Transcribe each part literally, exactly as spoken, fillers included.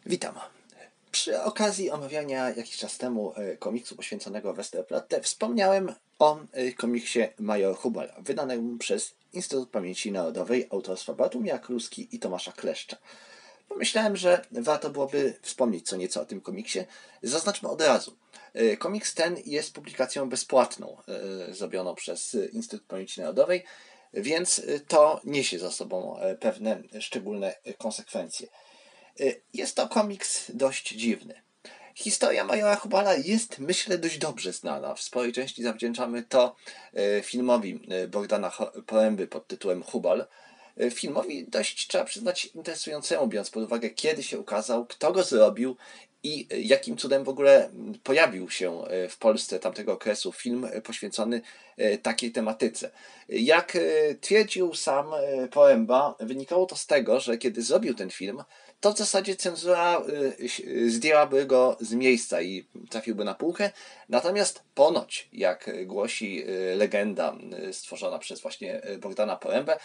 Witam. Przy okazji omawiania jakiś czas temu komiksu poświęconego Westerplatte wspomniałem o komiksie Major Hubal, wydanym przez Instytut Pamięci Narodowej autorstwa Bartłomieja Kluski i Tomasza Kleszcza. Pomyślałem, że warto byłoby wspomnieć co nieco o tym komiksie. Zaznaczmy od razu. Komiks ten jest publikacją bezpłatną, zrobioną przez Instytut Pamięci Narodowej, więc to niesie za sobą pewne szczególne konsekwencje. Jest to komiks dość dziwny. Historia Majora Hubala jest, myślę, dość dobrze znana. W sporej części zawdzięczamy to filmowi Bogdana Poręby pod tytułem Hubal. Filmowi dość, trzeba przyznać, interesującemu, biorąc pod uwagę, kiedy się ukazał, kto go zrobił i jakim cudem w ogóle pojawił się w Polsce tamtego okresu film poświęcony takiej tematyce. Jak twierdził sam Poręba, wynikało to z tego, że kiedy zrobił ten film, to w zasadzie cenzura zdjęłaby go z miejsca i trafiłby na półkę. Natomiast ponoć, jak głosi legenda stworzona przez właśnie Bogdana Porębę,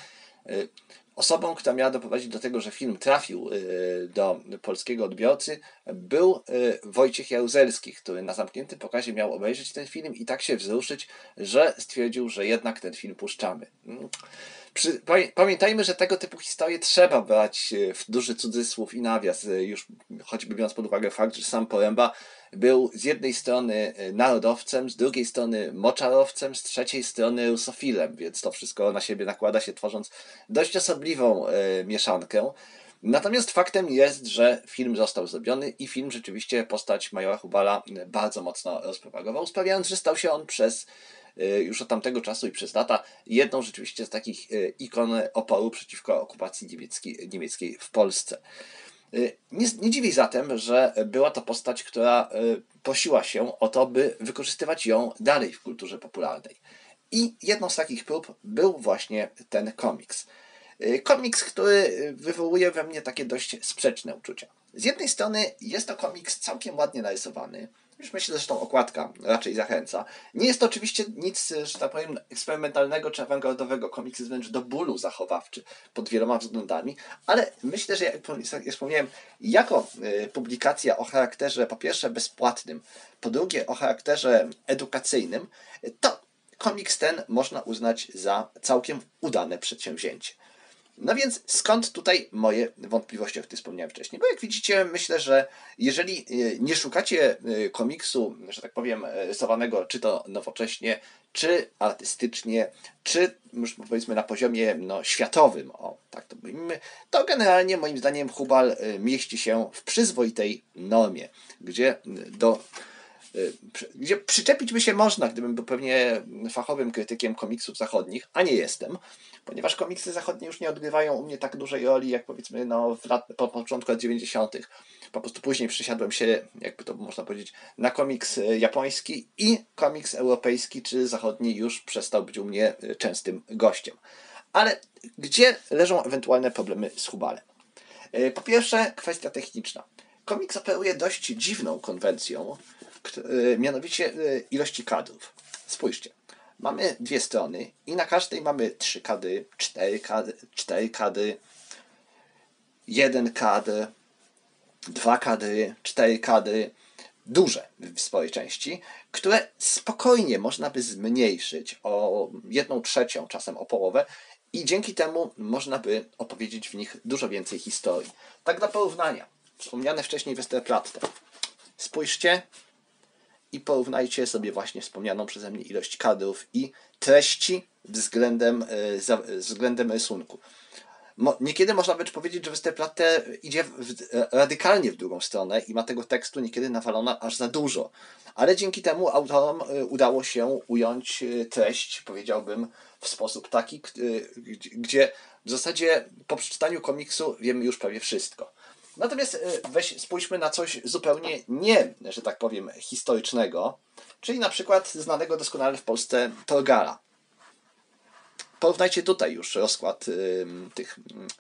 osobą, która miała doprowadzić do tego, że film trafił do polskiego odbiorcy, był Wojciech Jaruzelski, który na zamkniętym pokazie miał obejrzeć ten film i tak się wzruszyć, że stwierdził, że jednak ten film puszczamy. Przy, pamiętajmy, że tego typu historie trzeba brać w duży cudzysłów i nawias, już choćby biorąc pod uwagę fakt, że sam Poręba był z jednej strony narodowcem, z drugiej strony moczarowcem, z trzeciej strony rusofilem, więc to wszystko na siebie nakłada się, tworząc dość osobliwą e, mieszankę. Natomiast faktem jest, że film został zrobiony i film rzeczywiście postać Majora Hubala bardzo mocno rozpropagował, sprawiając, że stał się on przez już od tamtego czasu i przez lata jedną rzeczywiście z takich ikon oporu przeciwko okupacji niemieckiej, niemieckiej w Polsce. Nie, nie dziwi zatem, że była to postać, która prosiła się o to, by wykorzystywać ją dalej w kulturze popularnej. I jedną z takich prób był właśnie ten komiks. Komiks, który wywołuje we mnie takie dość sprzeczne uczucia. Z jednej strony jest to komiks całkiem ładnie narysowany. Już myślę, że zresztą okładka raczej zachęca. Nie jest to oczywiście nic, że tak powiem, eksperymentalnego czy awangardowego. Komiks jest wręcz do bólu zachowawczy pod wieloma względami, ale myślę, że jak wspomniałem, jako publikacja o charakterze po pierwsze bezpłatnym, po drugie o charakterze edukacyjnym, to komiks ten można uznać za całkiem udane przedsięwzięcie. No więc skąd tutaj moje wątpliwości, o których wspomniałem wcześniej? Bo jak widzicie, myślę, że jeżeli nie szukacie komiksu, że tak powiem, rysowanego czy to nowocześnie, czy artystycznie, czy już powiedzmy na poziomie no, światowym, o tak to mówimy, to generalnie moim zdaniem Hubal mieści się w przyzwoitej normie, gdzie do gdzie przyczepić by się można, gdybym był pewnie fachowym krytykiem komiksów zachodnich, a nie jestem, ponieważ komiksy zachodnie już nie odgrywają u mnie tak dużej roli, jak powiedzmy no, w lat, po początku lat dziewięćdziesiątych. Po prostu później przesiadłem się, jakby to można powiedzieć, na komiks japoński i komiks europejski czy zachodni już przestał być u mnie częstym gościem. Ale gdzie leżą ewentualne problemy z Hubalem? Po pierwsze, kwestia techniczna. Komiks operuje dość dziwną konwencją, mianowicie ilości kadrów. Spójrzcie, mamy dwie strony i na każdej mamy trzy kadry, cztery kadry, cztery kadry, jeden kadr, dwa kadry, cztery kadry, duże w swojej części, które spokojnie można by zmniejszyć o jedną trzecią, czasem o połowę i dzięki temu można by opowiedzieć w nich dużo więcej historii. Tak dla porównania, wspomniane wcześniej Westerplatte. Spójrzcie i porównajcie sobie właśnie wspomnianą przeze mnie ilość kadrów i treści względem, względem rysunku. Niekiedy można wręcz powiedzieć, że Westerplatte idzie w, radykalnie w drugą stronę i ma tego tekstu niekiedy nawalona aż za dużo. Ale dzięki temu autorom udało się ująć treść, powiedziałbym, w sposób taki, gdzie w zasadzie po przeczytaniu komiksu wiemy już prawie wszystko. Natomiast weź, spójrzmy na coś zupełnie nie, że tak powiem, historycznego, czyli na przykład znanego doskonale w Polsce Torgara. Porównajcie tutaj już rozkład y, tych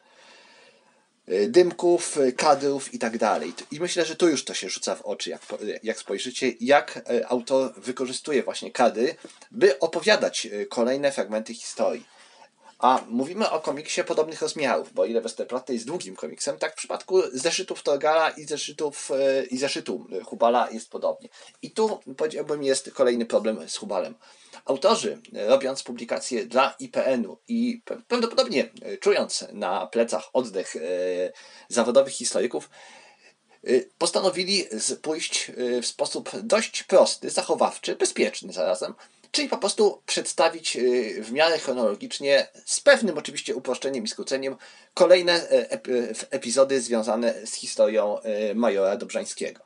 y, dymków, kadrów i tak dalej. I myślę, że tu już to się rzuca w oczy, jak, jak spojrzycie, jak autor wykorzystuje właśnie kadry, by opowiadać kolejne fragmenty historii. A mówimy o komiksie podobnych rozmiarów, bo o ile Westerplatte jest długim komiksem, tak w przypadku zeszytów Torgala i zeszytów i zeszytu Hubala jest podobnie. I tu powiedziałbym jest kolejny problem z Hubalem. Autorzy, robiąc publikacje dla I P N u i prawdopodobnie czując na plecach oddech zawodowych historyków, postanowili pójść w sposób dość prosty, zachowawczy, bezpieczny zarazem, czyli po prostu przedstawić w miarę chronologicznie, z pewnym oczywiście uproszczeniem i skróceniem, kolejne epizody związane z historią majora Dobrzańskiego.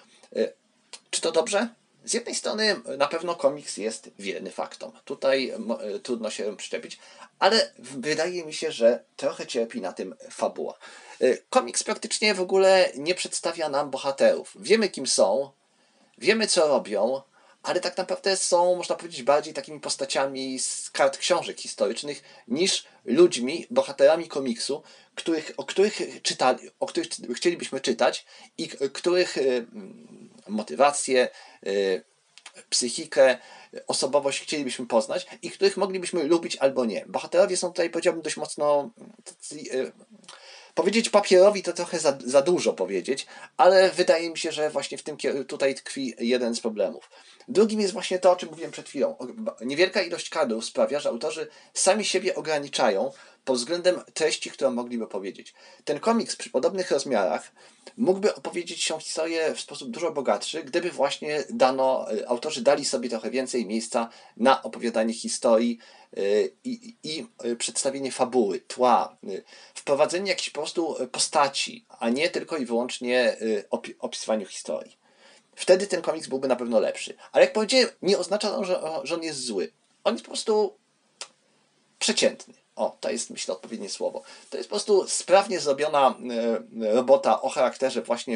Czy to dobrze? Z jednej strony na pewno komiks jest wierny faktom. Tutaj trudno się przyczepić, ale wydaje mi się, że trochę cierpi na tym fabuła. Komiks praktycznie w ogóle nie przedstawia nam bohaterów. Wiemy, kim są, wiemy, co robią, ale tak naprawdę są, można powiedzieć, bardziej takimi postaciami z kart książek historycznych niż ludźmi, bohaterami komiksu, których, o, których czytali, o których chcielibyśmy czytać i których motywację, psychikę, osobowość chcielibyśmy poznać i których moglibyśmy lubić albo nie. Bohaterowie są tutaj, powiedziałbym, dość mocno... Powiedzieć papierowi to trochę za, za dużo powiedzieć, ale wydaje mi się, że właśnie w tym tutaj tkwi jeden z problemów. Drugim jest właśnie to, o czym mówiłem przed chwilą. Niewielka ilość kadrów sprawia, że autorzy sami siebie ograniczają pod względem treści, którą mogliby powiedzieć. Ten komiks przy podobnych rozmiarach mógłby opowiedzieć się historię w sposób dużo bogatszy, gdyby właśnie dano, autorzy dali sobie trochę więcej miejsca na opowiadanie historii i, i przedstawienie fabuły, tła, wprowadzenie jakichś po prostu postaci, a nie tylko i wyłącznie opisywaniu historii. Wtedy ten komiks byłby na pewno lepszy. Ale jak powiedziałem, nie oznacza to, że, że on jest zły. On jest po prostu przeciętny. O, to jest, myślę, odpowiednie słowo. To jest po prostu sprawnie zrobiona robota o charakterze właśnie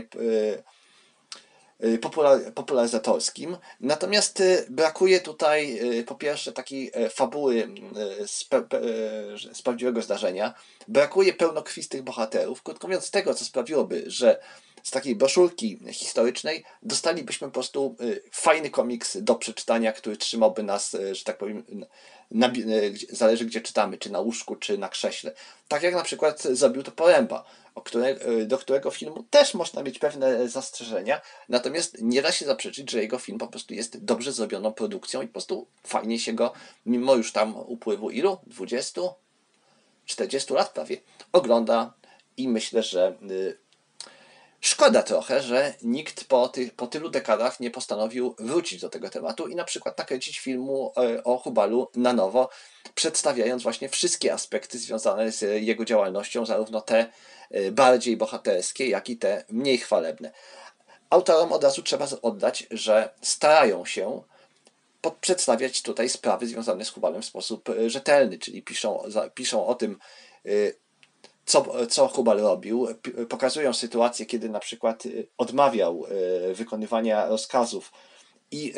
popularyzatorskim. Natomiast brakuje tutaj po pierwsze takiej fabuły z, z prawdziwego zdarzenia. Brakuje pełnokrwistych bohaterów. Krótko mówiąc, tego, co sprawiłoby, że z takiej broszurki historycznej dostalibyśmy po prostu fajny komiks do przeczytania, który trzymałby nas, że tak powiem, na, zależy gdzie czytamy, czy na łóżku, czy na krześle. Tak jak na przykład zrobił to Poręba, o które, do którego filmu też można mieć pewne zastrzeżenia, natomiast nie da się zaprzeczyć, że jego film po prostu jest dobrze zrobioną produkcją i po prostu fajnie się go, mimo już tam upływu ilu? dwudziestu? czterdziestu lat prawie, ogląda i myślę, że szkoda trochę, że nikt po, tych, po tylu dekadach nie postanowił wrócić do tego tematu i na przykład nakręcić filmu o Hubalu na nowo, przedstawiając właśnie wszystkie aspekty związane z jego działalnością, zarówno te bardziej bohaterskie, jak i te mniej chwalebne. Autorom od razu trzeba oddać, że starają się przedstawiać tutaj sprawy związane z Hubalem w sposób rzetelny, czyli piszą, piszą o tym, Co, co Hubal robił, pokazują sytuację, kiedy na przykład odmawiał wykonywania rozkazów i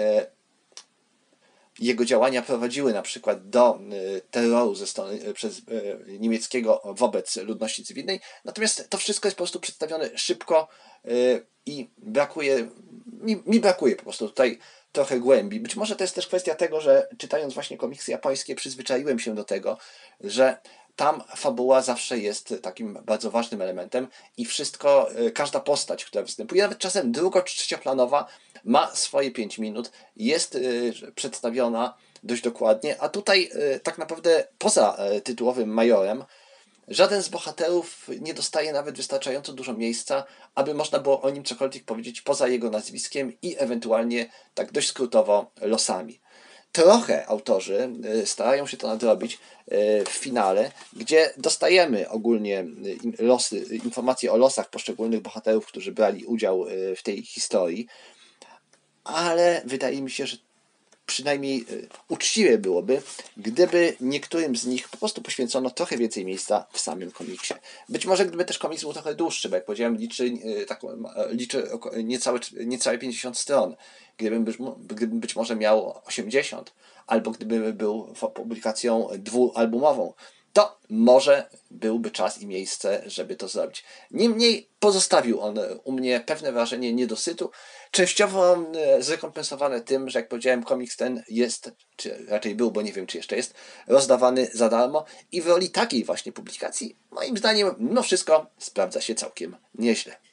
jego działania prowadziły na przykład do terroru ze strony przez niemieckiego wobec ludności cywilnej, natomiast to wszystko jest po prostu przedstawione szybko i brakuje, mi, mi brakuje po prostu tutaj trochę głębi. Być może to jest też kwestia tego, że czytając właśnie komiksy japońskie przyzwyczaiłem się do tego, że tam fabuła zawsze jest takim bardzo ważnym elementem i wszystko, każda postać, która występuje, nawet czasem drugo- czy trzecioplanowa, ma swoje pięć minut, jest przedstawiona dość dokładnie, a tutaj tak naprawdę poza tytułowym majorem żaden z bohaterów nie dostaje nawet wystarczająco dużo miejsca, aby można było o nim cokolwiek powiedzieć poza jego nazwiskiem i ewentualnie tak dość skrótowo losami. Trochę autorzy starają się to nadrobić w finale, gdzie dostajemy ogólnie losy, informacje o losach poszczególnych bohaterów, którzy brali udział w tej historii, ale wydaje mi się, że przynajmniej uczciwie byłoby, gdyby niektórym z nich po prostu poświęcono trochę więcej miejsca w samym komiksie. Być może gdyby też komiks był trochę dłuższy, bo jak powiedziałem, liczy, tak, liczy niecałe, niecałe pięćdziesiąt stron. Gdybym być, gdybym być może miał osiemdziesiąt, albo gdyby był publikacją dwualbumową, to może byłby czas i miejsce, żeby to zrobić. Niemniej pozostawił on u mnie pewne wrażenie niedosytu, częściowo zrekompensowane tym, że jak powiedziałem, komiks ten jest, czy raczej był, bo nie wiem, czy jeszcze jest, rozdawany za darmo i w roli takiej właśnie publikacji, moim zdaniem, mimo wszystko sprawdza się całkiem nieźle.